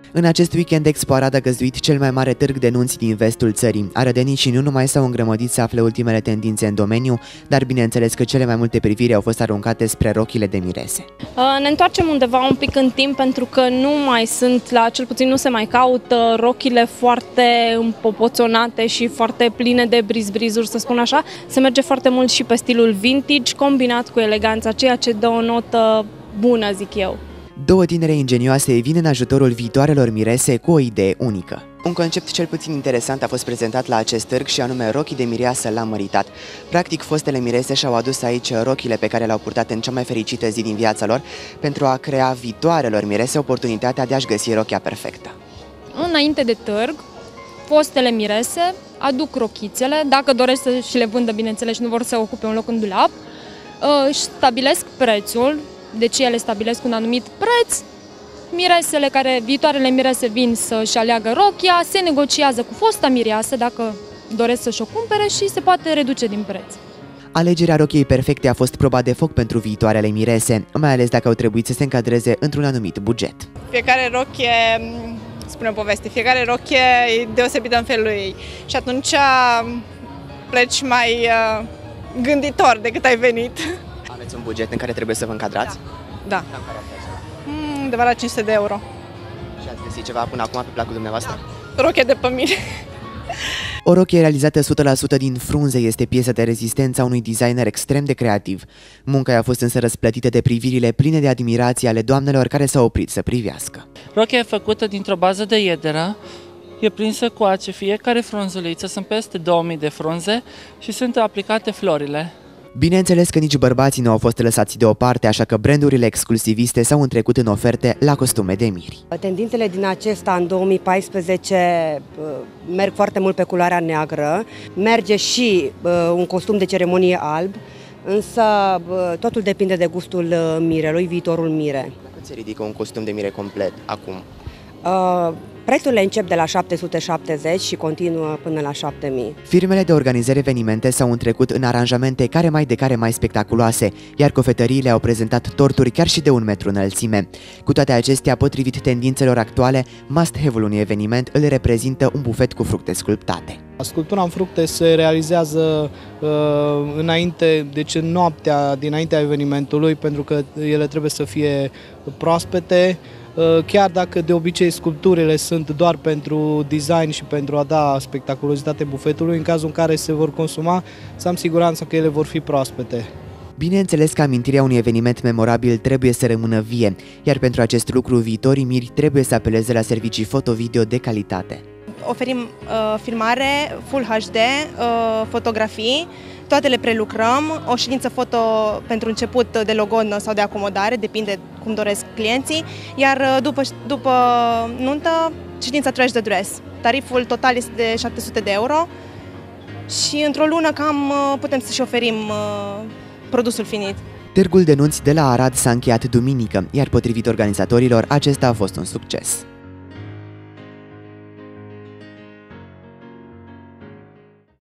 În acest weekend, Expo Arad a găzduit cel mai mare târg de nunți din vestul țării. Arădenii și nu numai s-au îngrămădit să afle ultimele tendințe în domeniu, dar bineînțeles că cele mai multe priviri au fost aruncate spre rochile de mirese. Ne întoarcem undeva un pic în timp pentru că nu mai sunt, cel puțin nu se mai caută rochile foarte împopoțonate și foarte pline de briz-brizuri, să spun așa. Se merge foarte mult și pe stilul vintage, combinat cu eleganța, ceea ce dă o notă bună, zic eu. Două tinere ingenioase vin în ajutorul viitoarelor mirese cu o idee unică. Un concept cel puțin interesant a fost prezentat la acest târg și anume rochii de mireasă la măritat. Practic, fostele mirese și-au adus aici rochile pe care le-au purtat în cea mai fericită zi din viața lor pentru a crea viitoarelor mirese oportunitatea de a-și găsi rochia perfectă. Înainte de târg, fostele mirese aduc rochițele, dacă doresc să și le vândă, bineînțeles, și nu vor să ocupe un loc în dulap, își stabilesc prețul, deci ele stabilesc un anumit preț, viitoarele mirese vin să-și aleagă rochia, se negociază cu fosta mireasă dacă doresc să-și o cumpere și se poate reduce din preț. Alegerea rochiei perfecte a fost proba de foc pentru viitoarele mirese, mai ales dacă au trebuit să se încadreze într-un anumit buget. Fiecare rochie spune o poveste, fiecare rochie e deosebită în felul ei și atunci pleci mai gânditor decât ai venit. Aveți un buget în care trebuie să vă încadrați? Da. Undeva la 500 de euro. Și ați găsit ceva până acum pe placul dumneavoastră? Rochie de pe mine. O rochie realizată 100% din frunze este piesa de rezistență a unui designer extrem de creativ. Munca a fost însă răsplătită de privirile pline de admirație ale doamnelor care s-au oprit să privească. Rochia e făcută dintr-o bază de iederă, e prinsă cu ace, fiecare frunzuliță, sunt peste 2000 de frunze și sunt aplicate florile. Bineînțeles că nici bărbații nu au fost lăsați deoparte, așa că brandurile exclusiviste s-au întrecut în oferte la costume de miri. Tendințele din acesta în 2014 merg foarte mult pe culoarea neagră, merge și un costum de ceremonie alb, însă totul depinde de gustul mirelui, viitorul mire. Cât se ridică un costum de mire complet acum? Prețurile încep de la 770 și continuă până la 7000. Firmele de organizare evenimente s-au întrecut în aranjamente care mai spectaculoase, iar cofetăriile au prezentat torturi chiar și de 1 metru înălțime. Cu toate acestea, potrivit tendințelor actuale, must-have-ul unui eveniment îl reprezintă un bufet cu fructe sculptate. Sculptura în fructe se realizează înainte, deci în noaptea dinaintea evenimentului, pentru că ele trebuie să fie proaspete. Chiar dacă de obicei sculpturile sunt doar pentru design și pentru a da spectaculozitate bufetului, în cazul în care se vor consuma, să am siguranța că ele vor fi proaspete. Bineînțeles că amintirea unui eveniment memorabil trebuie să rămână vie, iar pentru acest lucru viitorii miri trebuie să apeleze la servicii foto-video de calitate. Oferim filmare Full HD, fotografii, toate le prelucrăm, o ședință foto pentru început de logon sau de acomodare, depinde cum doresc clienții, iar după nuntă, ședința trash de dress. Tariful total este de 700 de euro și într-o lună cam putem să-și oferim produsul finit. Târgul de nunți de la Arad s-a încheiat duminică, iar potrivit organizatorilor, acesta a fost un succes.